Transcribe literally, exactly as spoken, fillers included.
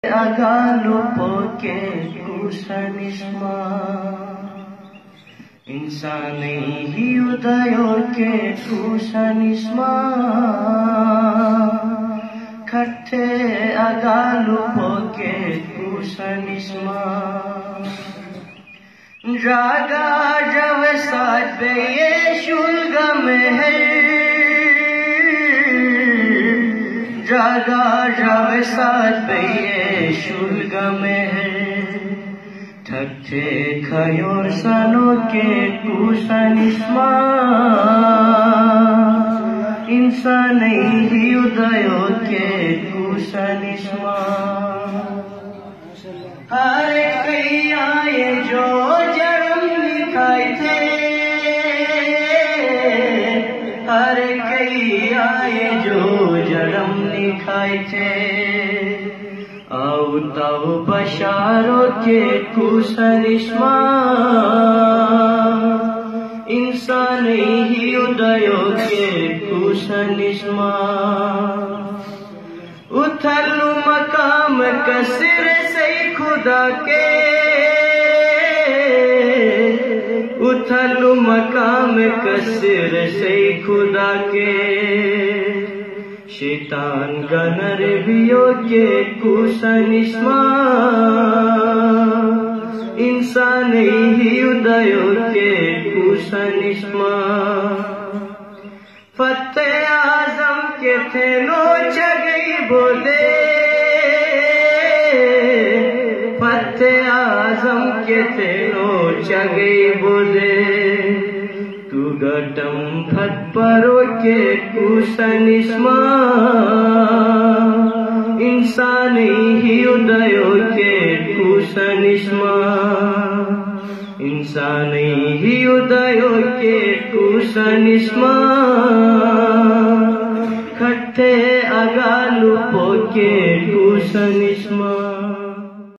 Agalupoke kusanisma insani hiudayoke kusanisma khatte agalupoke kusanisma jaga javasat be yeshulga meher jaga javasat be yeshulga meher thakte khayor sanoke kusanisma insani hiudayoke kusanisma hare kaiya ye jo jaram likhai the hare kaiya ye jo jaram likhai the au tau basharo ke kusanisma insani hiudayo ke kusanisma uthal maqam kasir se खुदा के उथल मकाम कसर से खुदा के शैतान gunner बियो के कुसनिस्मा इंसान ही उदयो के कुसनिस्मा फते आजम के थे नो जगई बोले फते आजम के तेनो चगे बोले तू गटम फत परो के कुसनिस्मा इंसानी ही उदयो के कुसनिस्मा इंसानी ही उदयो के कुसनिस्मा खट्टे अगालुपो के कुसनिस्मा